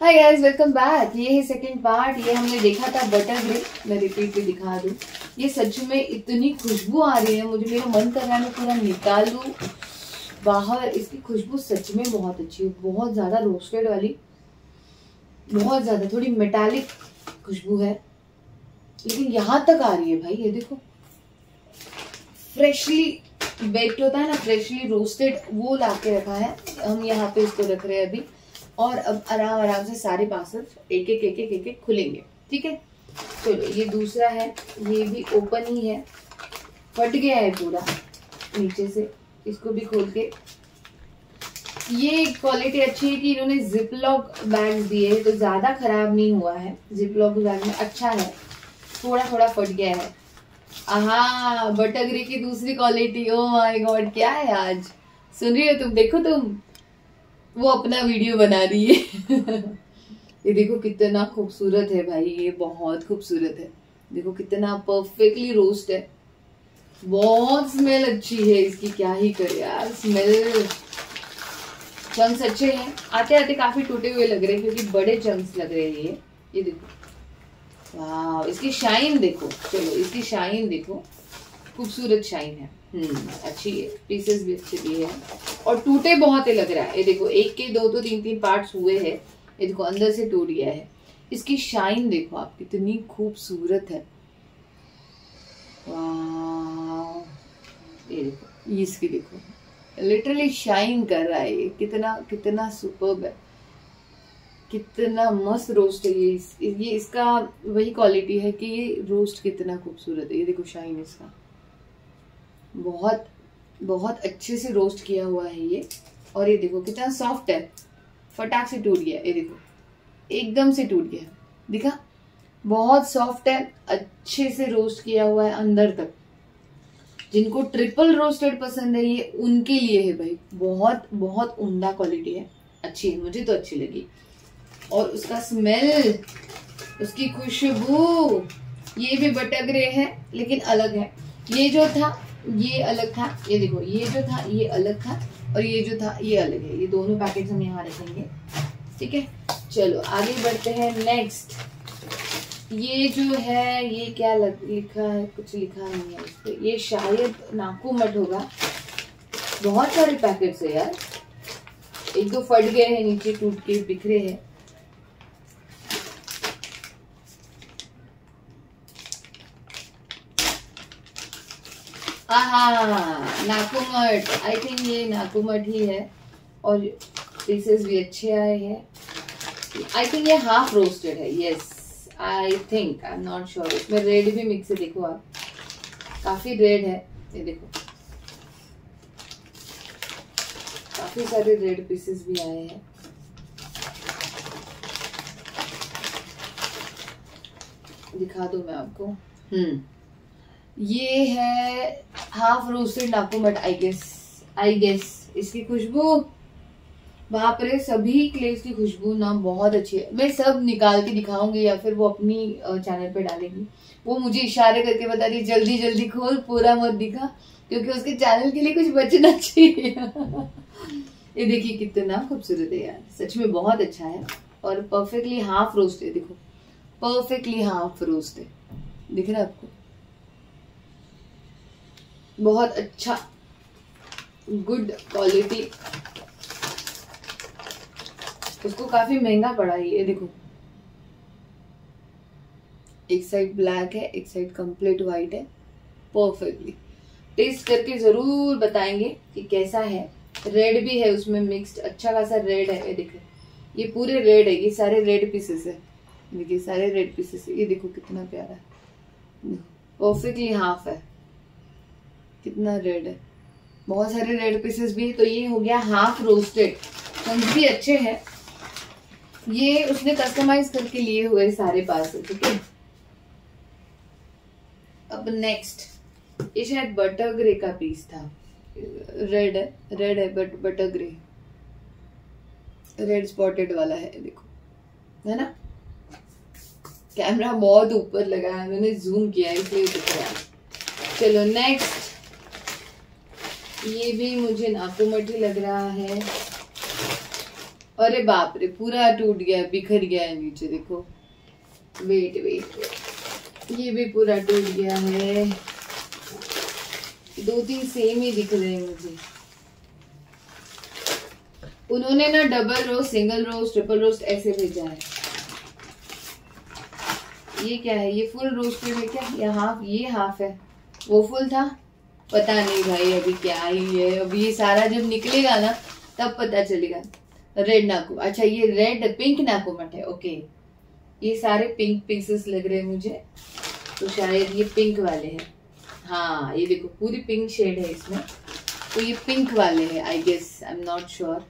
Hi guys, welcome back. ये है second part. ये हमने देखा था बटर ग्रे। मैं रिपीट पे दिखा दूं। ये सच में इतनी खुशबू आ रही है, मुझे मेरा मन कर रहा है मैं पूरा निकालूं बाहर। इसकी खुशबू सच में बहुत अच्छी है, बहुत ज्यादा रोस्टेड वाली, बहुत ज्यादा थोड़ी मेटालिक खुशबू है, लेकिन यहाँ तक आ रही है भाई। ये देखो, फ्रेशली बेक्ड होता है ना, फ्रेशली रोस्टेड, वो लाके रखा है। हम यहाँ पे इसको रख रहे हैं अभी, और अब आराम आराम से सारे पार्सल एक एक खुलेंगे। ठीक है, चलो ये दूसरा है, ये भी ओपन ही है, फट गया है पूरा नीचे से। इसको भी खोल के, ये क्वालिटी अच्छी है कि इन्होंने जिप लॉक बैग दिए तो ज्यादा खराब नहीं हुआ है। जिप लॉक बैग में अच्छा है, थोड़ा थोड़ा फट गया है। आहा, बटरग्रे की दूसरी क्वालिटी। ओ माय गॉड, क्या है आज? सुन रही हो तुम? देखो तुम, वो अपना वीडियो बना रही है। ये देखो कितना खूबसूरत है भाई, ये बहुत खूबसूरत है। देखो कितना परफेक्टली रोस्ट है, बहुत स्मेल अच्छी है इसकी। क्या ही करे यार, स्मेल। चंक्स अच्छे हैं, आते आते काफी टूटे हुए लग रहे हैं क्योंकि बड़े चंक्स लग रहे हैं ये देखो, वाह। इसकी शाइन देखो, चलो इसकी शाइन देखो, खूबसूरत शाइन है। अच्छी है, पीसेस भी अच्छे दिए हैं, और टूटे बहुत ही लग रहा है। ये देखो, एक के दो तो तीन पार्ट्स हुए हैं। ये देखो अंदर से टूट गया है। इसकी शाइन देखो आप, कितनी खूबसूरत है, वाह। ये देखो, इसकी देखो, लिटरली शाइन कर रहा है ये। कितना कितना सुपर्ब है, कितना मस्त रोस्ट है ये इसका वही क्वालिटी है कि ये रोस्ट कितना खूबसूरत है। ये देखो शाइन इसका, बहुत बहुत अच्छे से रोस्ट किया हुआ है ये। और ये देखो कितना सॉफ्ट है, फटाक से टूट गया। ये देखो एकदम से टूट गया, दिखा? बहुत सॉफ्ट है, अच्छे से रोस्ट किया हुआ है अंदर तक। जिनको ट्रिपल रोस्टेड पसंद है ये उनके लिए है भाई। बहुत बहुत उम्दा क्वालिटी है, अच्छी है, मुझे तो अच्छी लगी। और उसका स्मेल, उसकी खुशबू, ये भी बटरग्रे है लेकिन अलग है। ये जो था ये अलग था, ये देखो, ये जो था ये अलग था, और ये जो था ये अलग है। ये दोनों पैकेट हम यहाँ रखेंगे। ठीक है, चलो आगे बढ़ते हैं। नेक्स्ट ये जो है, ये क्या लिखा है? कुछ लिखा नहीं है इस पे। ये शायद नाकूमट होगा। बहुत सारे पैकेट्स है यार, एक दो फट गए हैं, नीचे टूट के बिखरे हैं। नाकूमट, आई थिंक ये नाकूमट ही है, और पीसेस भी अच्छे आए हैं। आई थिंक ये हाफ रोस्टेड है, yes I think, I am not sure. इसमें रेड भी मिक्स है, देखो आप, काफी रेड है। ये देखो काफी सारे रेड पीसेस भी आए हैं। दिखा दूं मैं आपको। ये है हाफ रोस्टेड नाकूमट, आई गेस। इसकी खुशबू, बाप रे, सभी क्लेव्स की खुशबू ना बहुत अच्छी है। मैं सब निकाल के दिखाऊंगी या फिर वो अपनी चैनल पे डालेंगी। वो मुझे इशारे करके बता रही जल्दी जल्दी खोल, पूरा मत दिखा, क्योंकि उसके चैनल के लिए कुछ बचना चाहिए। ये देखिए कितना खूबसूरत है यार, सच में बहुत अच्छा है। और परफेक्टली हाफ रोस्ट है, देखो परफेक्टली हाफ रोस्ट है, दिख रहा है आपको? बहुत अच्छा, गुड क्वालिटी। उसको काफी महंगा पड़ा है ये देखो, एक साइड ब्लैक है, एक साइड कंप्लीट व्हाइट है, परफेक्टली। टेस्ट करके जरूर बताएंगे कि कैसा है। रेड भी है उसमें मिक्स्ड, अच्छा खासा रेड है। ये देखो, ये पूरे रेड है, ये सारे रेड पीसेस है, देखिए सारे रेड पीसेस है। ये देखो कितना प्यारा है, परफेक्टली हाफ है, कितना रेड है, बहुत सारे रेड पीसेस भी। तो ये हो गया हाफ रोस्टेड, चंक्स भी अच्छे हैं। ये उसने कस्टमाइज करके लिए हुए सारे पार्सल। ठीक है, अब नेक्स्ट, ये शायद बटरग्रे का पीस था। रेड है बट बटरग्रे, रेड स्पॉटेड वाला है, देखो, है ना? कैमरा बहुत ऊपर लगा है, मैंने जूम किया इसलिए दिख रहा है। चलो नेक्स्ट, ये भी मुझे नाकूमट ही लग रहा है। अरे बाप रे, पूरा टूट गया, बिखर गया है नीचे, देखो। वेट वेट वेट, ये भी पूरा टूट गया है। 2-3 सेम ही दिख रहे हैं मुझे। उन्होंने ना double roast, single roast, triple roast ऐसे भेजा है। ये क्या है? ये फुल रोस्टेड है क्या? ये हाफ है, वो फुल था, पता नहीं भाई अभी क्या ही है। अभी ये सारा जब निकलेगा ना तब पता चलेगा। रेड नाकू, अच्छा ये रेड पिंक नाकूमट है, ओके। ये सारे पिंक पीसेस लग रहे हैं मुझे, तो शायद ये पिंक वाले हैं। हाँ ये देखो पूरी पिंक शेड है इसमें, तो ये पिंक वाले हैं I guess, I am not sure.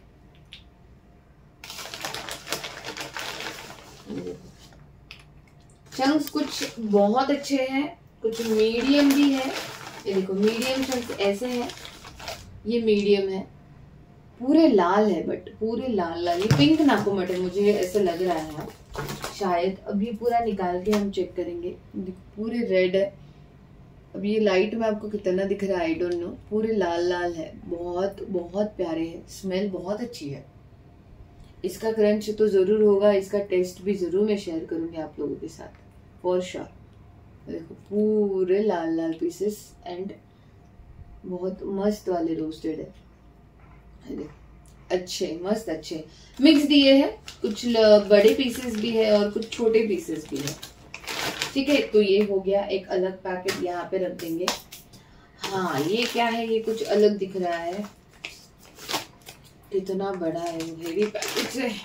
Chunks कुछ बहुत अच्छे हैं, कुछ मीडियम भी है। ये देखो मीडियम चंक्स ऐसे हैं, ये मीडियम है, पूरे लाल है, बट पूरे लाल लाल। ये पिंक नाकूमट है मुझे ऐसा लग रहा है शायद। अभी पूरा निकाल के हम चेक करेंगे। पूरे रेड है। अब ये लाइट में आपको कितना दिख रहा है आई डोंट नो। पूरे लाल लाल है, बहुत बहुत प्यारे है, स्मेल बहुत अच्छी है। इसका क्रंच तो जरूर होगा, इसका टेस्ट भी जरूर मैं शेयर करूंगी आप लोगों के साथ फॉर श्योर। देखो पूरे लाल लाल पीसेस एंड बहुत मस्त वाले रोस्टेड है। देखो अच्छे मस्त अच्छे मिक्स दिए हैं, कुछ बड़े पीसेस भी है और कुछ छोटे पीसेस भी है। ठीक है, तो ये हो गया एक अलग पैकेट, यहाँ पे रख देंगे। हाँ ये क्या है? ये कुछ अलग दिख रहा है, कितना बड़ा है, हेवी पैकेट है।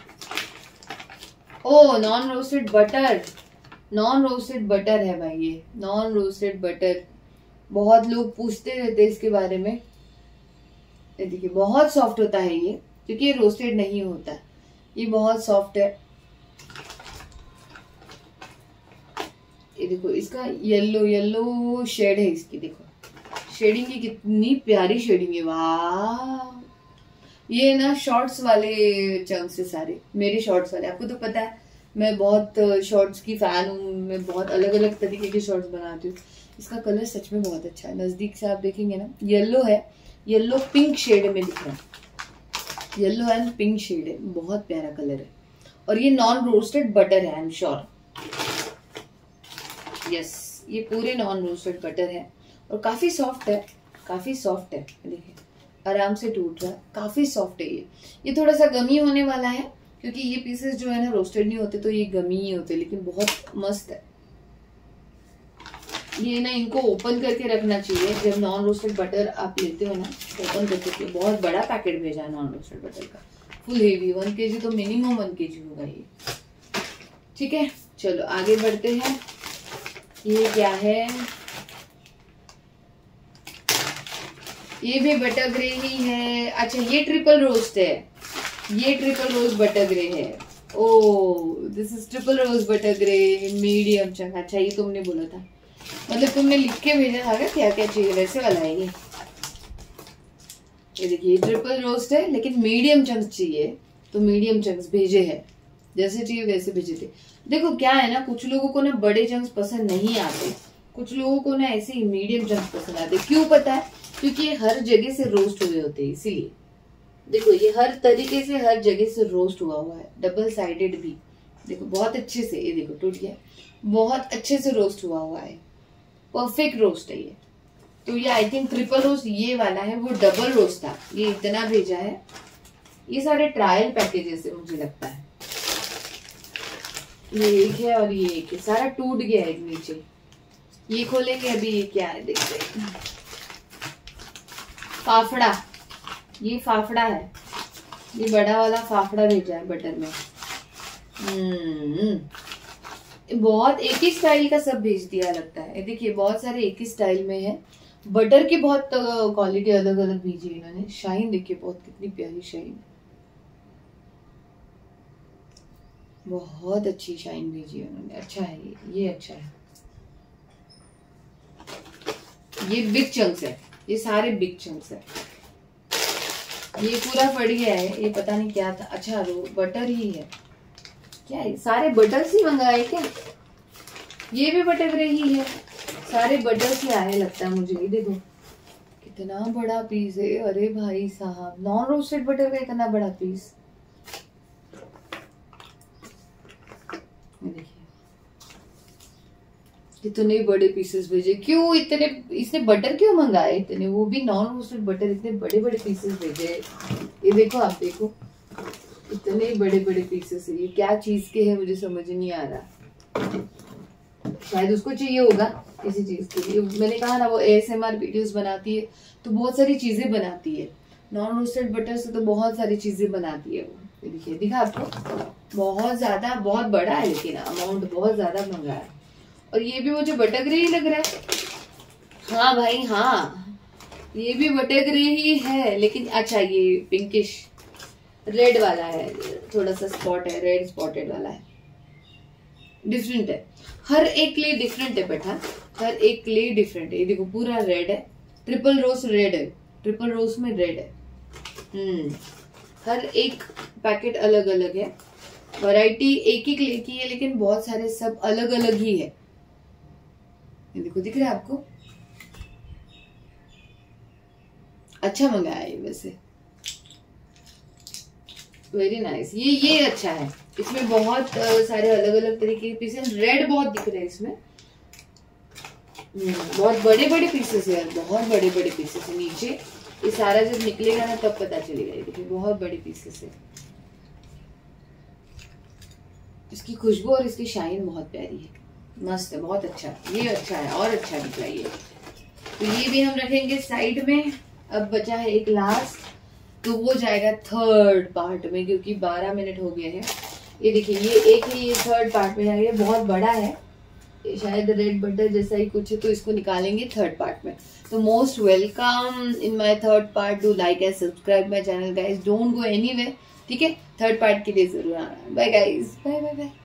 Oh non roasted butter, non roasted butter है भाई, ये नॉन रोस्टेड बटर। बहुत लोग पूछते रहते हैं इसके बारे में। ये देखिए बहुत सॉफ्ट होता है ये, क्योंकि ये रोस्टेड नहीं होता, ये बहुत सॉफ्ट है। ये देखो इसका येलो येलो शेड है इसकी, देखो शेडिंग की कितनी प्यारी शेडिंग है, वाह। ये ना शॉर्ट्स वाले चंक्स है सारे, मेरे शॉर्ट्स वाले। आपको तो पता है मैं बहुत शॉर्ट्स की फैन हूँ, मैं बहुत अलग अलग तरीके के शॉर्ट्स बनाती हूँ। इसका कलर सच में बहुत अच्छा है, नजदीक से आप देखेंगे ना, येलो है, येलो पिंक शेड में दिख रहा है, येलो एंड पिंक शेड है, बहुत प्यारा कलर है। और ये नॉन रोस्टेड बटर है, आई एम श्योर। यस ये पूरे नॉन रोस्टेड बटर है और काफी सॉफ्ट है, काफी सॉफ्ट है। देखिए आराम से टूट रहा है, काफी सॉफ्ट है ये थोड़ा सा गमी होने वाला है, क्योंकि ये पीसेस जो है ना रोस्टेड नहीं होते तो ये गमी ही होते, लेकिन बहुत मस्त है ये ना। इनको ओपन करके रखना चाहिए जब नॉन रोस्टेड बटर आप लेते हो ना, ओपन करके। बहुत बड़ा पैकेट भेजा है नॉन रोस्टेड बटर का, फुल हेवी, 1 kg तो मिनिमम 1 kg होगा ये। ठीक है चलो आगे बढ़ते हैं। ये क्या है? ये भी बटर ग्रे ही है। अच्छा ये ट्रिपल रोस्ट है, ये ट्रिपल रोस्ट बटर ग्रे है। Oh this is triple roast butter grey medium chunk. अच्छा ये तुमने बोला था, मतलब तुमने लिख के भेजा था क्या क्या चाहिए, वैसे वाला है ये। ये देखिए ट्रिपल रोस्ट है लेकिन मीडियम चंक्स चाहिए, तो मीडियम चंक्स भेजे हैं, जैसे चाहिए वैसे भेजे थे। देखो क्या है ना, कुछ लोगों को ना बड़े चंक्स पसंद नहीं आते, कुछ लोगों को ना ऐसे ही मीडियम चंक्स पसंद आते। क्यों पता है? क्योंकि ये हर जगह से रोस्ट हुए होते हैं, इसीलिए। देखो ये हर तरीके से हर जगह से रोस्ट हुआ है, डबल साइडेड भी। देखो बहुत अच्छे से, ये देखो टूट गया, बहुत अच्छे से रोस्ट हुआ है, परफेक्ट रोस्ट है ये। तो ये आई थिंक ट्रिपल रोस्ट ये वाला है, वो डबल रोस्ट था, ये इतना भेजा है। ये सारे ट्रायल पैकेजेस है मुझे लगता है, ये एक है और ये एक है, सारा टूट गया है नीचे। ये खोलेंगे अभी, ये क्या है देखते हैं। फाफड़ा, ये फाफड़ा है, ये बड़ा वाला फाफड़ा भेजा है बटर में। बहुत एक ही स्टाइल का सब भेज दिया लगता है। देखिए बहुत सारे एक ही स्टाइल में है, बटर की बहुत क्वालिटी अलग अलग भेजी इन्होंने। शाइन देखिए बहुत कितनी प्यारी शाइन, बहुत अच्छी शाइन भेजी है उन्होंने। अच्छा है ये अच्छा है। ये बिग चंक्स है, ये सारे बिग चंक्स है। ये पूरा फट गया है, ये पता नहीं क्या था। अच्छा बटर ही है क्या? है सारे बटर ही मंगाए क्या? ये भी बटर ही है, सारे बटर ही आए लगता है मुझे। ये देखो कितना बड़ा पीस है, अरे भाई साहब, नॉन रोस्टेड बटर का इतना बड़ा पीस, इतने बड़े पीसेस भेजे क्यों? इतने इसने बटर क्यों मंगाए इतने? वो भी नॉन रोस्टेड बटर, इतने बड़े बड़े पीसेस भेजे। ये देखो, आप देखो, इतने बड़े बड़े पीसेस है। ये क्या चीज के है मुझे समझ नहीं आ रहा। शायद उसको चाहिए होगा किसी चीज के लिए। मैंने कहा ना, वो ASMR वीडियोस बनाती है तो बहुत सारी चीजें बनाती है। नॉन रोस्टेड बटर से तो बहुत सारी चीजें बनाती है वो। ये देखिए, दिखा आपको, बहुत ज्यादा, बहुत बड़ा है, लेकिन अमाउंट बहुत ज्यादा मंगा है। और ये भी मुझे बटर ग्रे ही लग रहा है। हाँ भाई हाँ, ये भी बटर ग्रे ही है, लेकिन अच्छा ये पिंकिश रेड वाला है, थोड़ा सा स्पॉट है, रेड स्पॉटेड वाला है, डिफरेंट है। हर एक क्ले डिफरेंट है बेटा, हर एक क्ले डिफरेंट है। ये देखो पूरा रेड है, ट्रिपल रोज रेड है, ट्रिपल रोज में रेड है। हर एक पैकेट अलग अलग है। वैरायटी एक ही क्ले की है, लेकिन बहुत सारे सब अलग अलग ही है। ये देखो, दिख रहा है आपको? अच्छा मंगाया है वैसे, वेरी नाइस। ये अच्छा है। इसमें बहुत सारे अलग अलग तरीके के पीसेस, रेड बहुत दिख रहे हैं इसमें। बहुत बड़े बड़े पीसेस है यार, बहुत बड़े बड़े पीसेस है। नीचे ये सारा जब निकलेगा ना तब पता चलेगा। ये देखिए, बहुत बड़े पीसेस है। इसकी खुशबू और इसकी शाइन बहुत प्यारी है, मस्त है, बहुत अच्छा। ये अच्छा है, और अच्छा निकला ये। तो ये भी हम रखेंगे साइड में। अब बचा है एक लास्ट, तो वो जाएगा थर्ड पार्ट में, क्योंकि 12 मिनट हो गए हैं। ये देखिए, ये एक ही ये थर्ड पार्ट में जाएगा। बहुत बड़ा है ये, शायद रेड बटर जैसा ही कुछ है, तो इसको निकालेंगे थर्ड पार्ट में। तो most welcome in my third part. Do like and subscribe my channel guys, don't go anywhere, ठीक है? थर्ड पार्ट के लिए जरूर आना। Bye guys, bye bye bye.